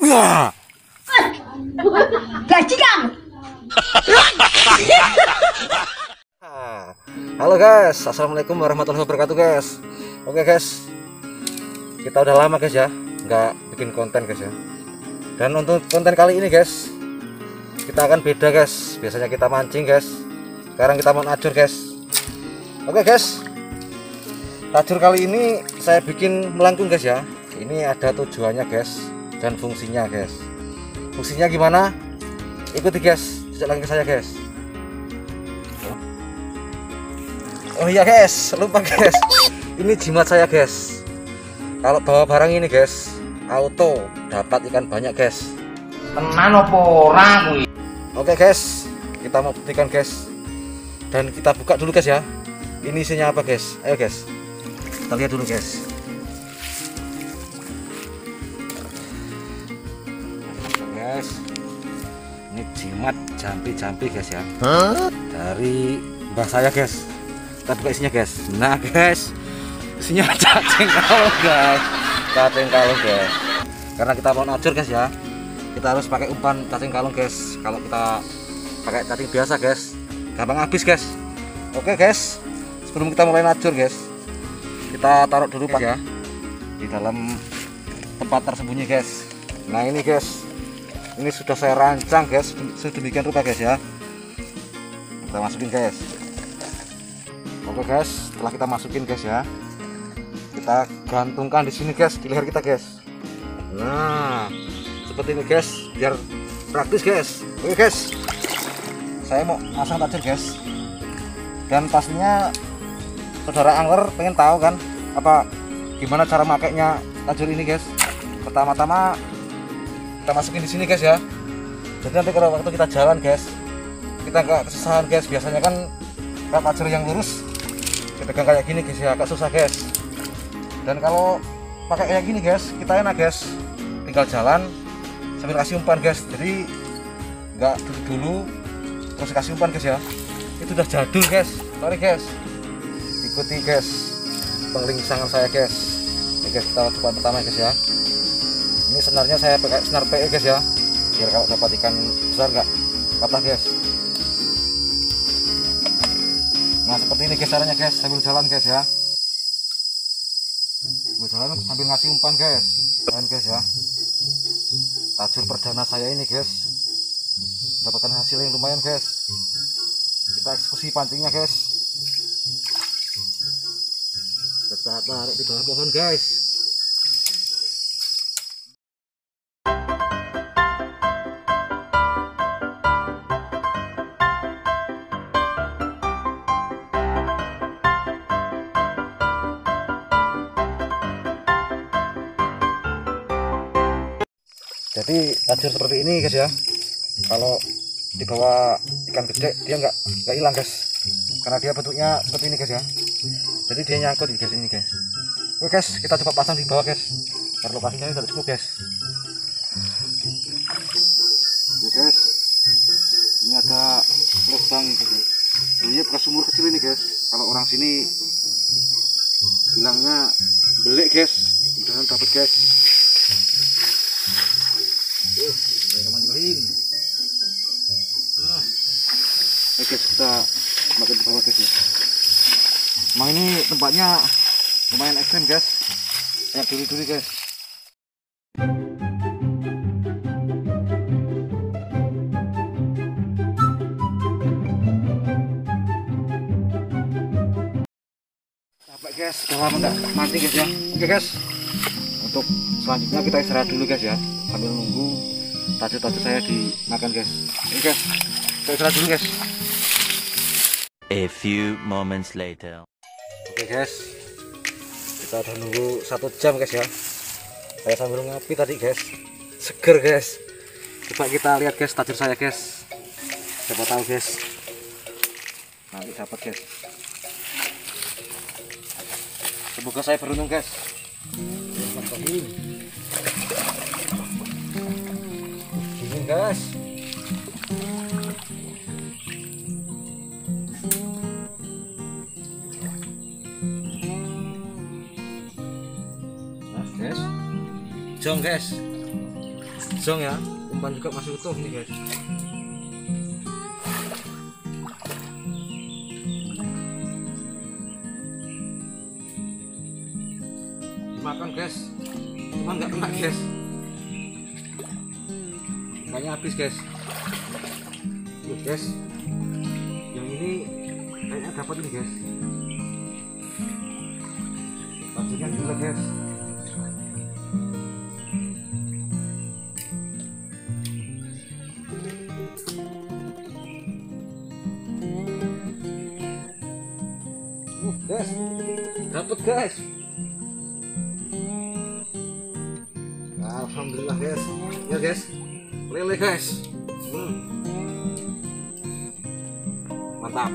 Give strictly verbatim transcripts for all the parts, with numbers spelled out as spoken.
Wah. Bajingan. Halo guys, assalamualaikum warahmatullahi wabarakatuh guys. Oke guys, kita udah lama guys ya nggak bikin konten guys ya. Dan untuk konten kali ini guys, kita akan beda guys. Biasanya kita mancing guys, sekarang kita mau najur guys. Oke guys, tajur kali ini saya bikin melengkung guys ya. Ini ada tujuannya guys dan fungsinya guys. Fungsinya gimana? Ikuti guys, jejak lagi ke saya guys. Oh iya guys, lupa guys. Ini jimat saya guys. Kalau bawa barang ini guys, auto dapat ikan banyak guys. Tenan apa ora kuwi? Oke guys, kita mau buktikan guys. Dan kita buka dulu guys ya. Ini isinya apa guys? Ayo guys, kita lihat dulu guys. Guys, ini jimat jampi-jampi guys ya. Huh? Dari mbah saya guys. Kita buka isinya guys. Nah guys, isinya cacing kalong guys. Cacing kalong guys. Karena kita mau najur guys ya, kita harus pakai umpan cacing kalong guys. Kalau kita pakai cacing biasa guys, gampang habis guys. Oke guys, sebelum kita mulai najur guys, kita taruh dulu guys ya di dalam tempat tersembunyi guys. Nah ini guys, ini sudah saya rancang guys sedemikian rupa guys ya. Kita masukin guys. Oke guys, setelah kita masukin guys ya, kita gantungkan di sini guys, di leher kita guys. Nah seperti ini guys, biar praktis guys. Oke guys, saya mau pasang tajur guys. Dan pastinya saudara angler pengen tahu kan apa gimana cara makainya tajur ini guys. Pertama-tama kita masukin di sini guys ya. Jadi nanti kalau waktu kita jalan guys, kita nggak kesusahan guys. Biasanya kan kalau tajur yang lurus kita pegang kayak gini guys ya, agak susah guys. Dan kalau pakai kayak gini guys, kita enak guys, tinggal jalan sambil kasih umpan guys. Jadi nggak duduk dulu terus kasih umpan guys ya. Itu udah jadul guys. Sorry guys, ikuti guys penglingsangan saya guys. Ini guys, kita coba pertama guys ya. Ini senarnya saya pakai senar P E guys ya, biar kalau dapat ikan besar nggak patah guys. Nah seperti ini guys caranya guys, sambil jalan guys ya. Sambil jalan sambil ngasih umpan guys. Dan guys ya, tajur perdana saya ini guys, dapatkan hasil yang lumayan guys. Kita eksekusi pancingnya guys. Kita taruh di bawah pohon guys. Jadi tajur seperti ini guys ya, kalau dibawa ikan gede dia nggak nggak hilang guys, karena dia bentuknya seperti ini guys ya. Jadi dia nyangkut di guys ini guys. Oke guys, kita coba pasang di bawah guys, karena lokasinya tidak cukup guys. Oke guys, ini ada lubang guys. Ini bekas sumur kecil ini guys. Kalau orang sini bilangnya belik guys. Mudah-mudahan dapat guys. Uh, Bismillahirrahmanirrahim. Oke guys, kita makin ke bawah guys ya. Emang ini tempatnya lumayan ekstrim guys, banyak duri-duri guys. Capek guys, udah lama nggak mancing guys ya. Oke guys, untuk selanjutnya kita istirahat dulu guys ya, sambil nunggu tajur-tajur saya dimakan guys. Oke guys, kita istirahat dulu guys. A few moments later. Oke guys, kita udah nunggu satu jam guys ya. Saya sambil ngopi tadi guys, seger guys. Coba kita lihat guys tajur saya guys, siapa tahu guys nanti dapat guys. Semoga saya beruntung guys. Dingin guys. Nah guys, jong guys. jong ya, umpan juga masih utuh nih guys. Makan guys, cuma nggak kena guys, banyak habis guys. Tuh guys, yang ini kayaknya dapat ini guys, pastikan juga guys. Uh, guys, dapat guys. Alhamdulillah guys, ya guys, lele guys, hmm. Mantap.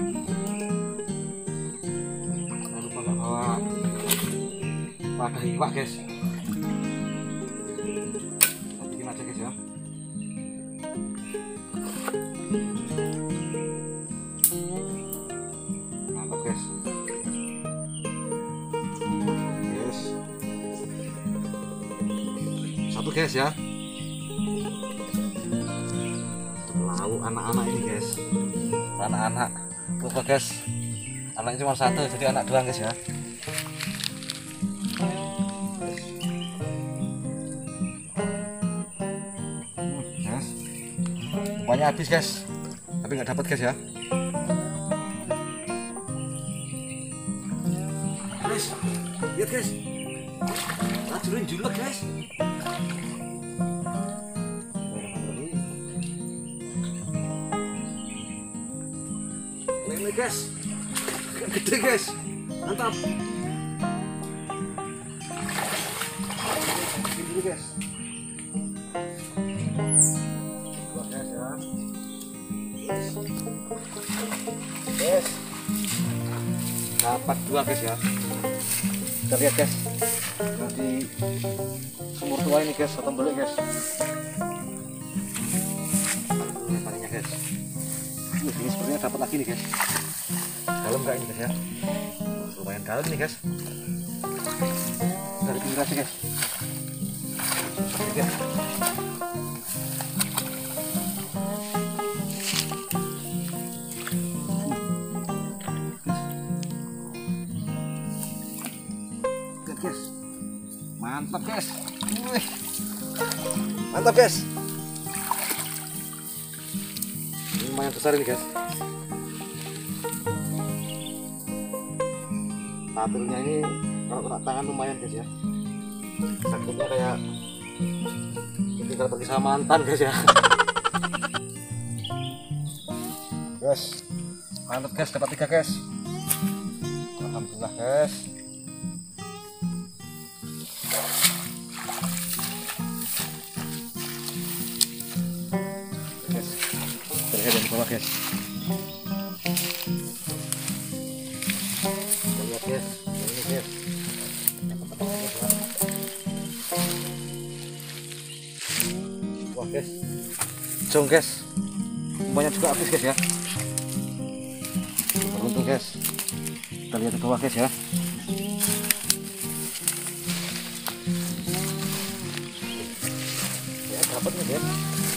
Jangan lupa nggak bawa wadah iwak guys, kita bikin aja guys ya. Mantap guys. Yes. Satu guys ya, lauk anak-anak ini guys, anak-anak lupa guys, anaknya cuma satu jadi anak doang guys ya. Hmm, guys, banyak habis guys, tapi nggak dapat guys ya. Guys, lihat guys, lajurin julek guys. Lele guys, gede guys, mantap. Ini guys, dua guys ya. Guys, dapat dua guys ya. Kita lihat guys, nanti sumur tua ini guys, atau beli guys. Palingnya guys. Ini sepertinya dapat lagi nih guys. Dalam nggak ini guys ya? Lumayan dalam nih guys. Dari pinggir aja guys. Oke. Lihat guys. Mantap guys. Wih. Mantap guys. Lumayan besar ini guys. Taturnya ini kalau kena tangan lumayan guys ya. Sakitnya kayak tinggal pergi sama mantan guys ya. Guys, mantap guys, dapat tiga guys. Alhamdulillah guys. Guys, terlihat dari bawah guys. Lihat guys, ini guys. Wah guys, jong guys, banyak juga habis guys ya. Beruntung guys, kita lihat ke bawah guys ya. Ya dapat nih guys.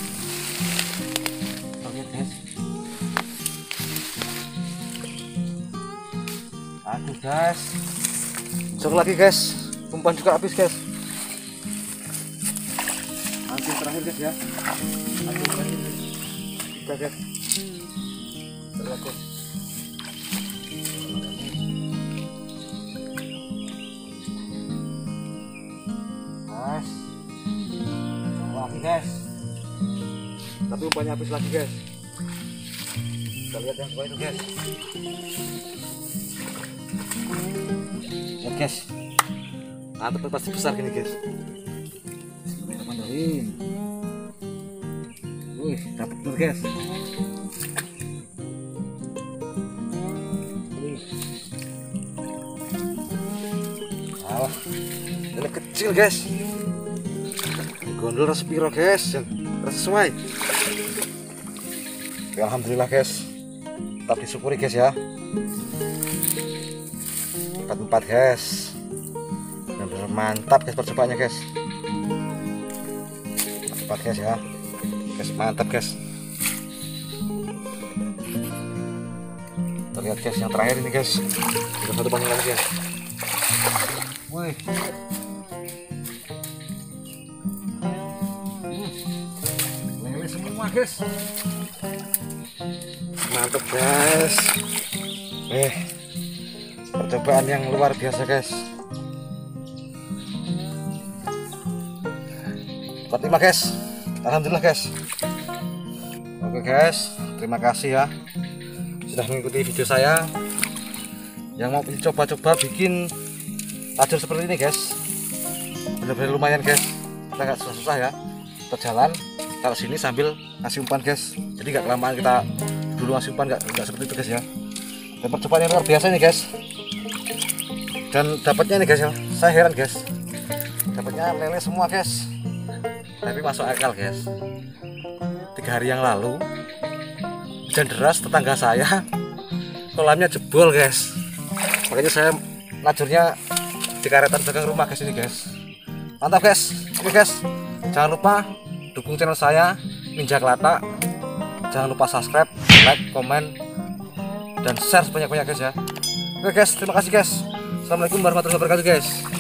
Kita lihat guys. Aduh guys, jong lagi guys, umpan juga habis guys. Nanti terakhir guys ya. Aduh terakhir guys. Tiga guys. Terlihat guys. Guys, jong lagi guys. Tapi umpannya habis lagi guys. Kita lihat yang bawah itu guys. Lihat guys, mantap, pasti besar gini guys. Bismillahirrahmanirrahim. Wih, dapat bener guys. Wih. Alah, ini kecil guys. Gondol rasa piro guys, yang rasa sesuai. Ya, alhamdulillah guys, tetap disyukuri guys ya. Empat empat guys, benar-benar mantap guys percobaannya guys. cepat guys ya guys, mantap guys. Kita lihat guys yang terakhir ini guys, kita satu panjang lagi guys. Wih, hmm. lele semua guys, mantap guys. Eh, percobaan yang luar biasa guys. empat puluh lima guys, alhamdulillah guys. Oke guys, terima kasih ya sudah mengikuti video saya. Yang mau coba-coba bikin tajur seperti ini guys, bener-bener lumayan guys, kita nggak susah-susah ya, kita jalan taruh sini sambil ngasih umpan guys, jadi nggak kelamaan kita dulu ngasih umpan, nggak nggak seperti itu guys ya. Dan percobaan yang luar biasa nih guys, dan dapatnya nih guys ya, saya heran guys, dapatnya lele semua guys. Tapi masuk akal guys, tiga hari yang lalu hujan deras, tetangga saya kolamnya jebol guys, makanya saya najurnya di karetan belakang rumah guys ini guys. Mantap guys. Oke guys, jangan lupa dukung channel saya Ninja Kelata, jangan lupa subscribe, like, komen, dan share sebanyak-banyak guys ya. Oke guys, terima kasih guys. Assalamualaikum warahmatullahi wabarakatuh guys.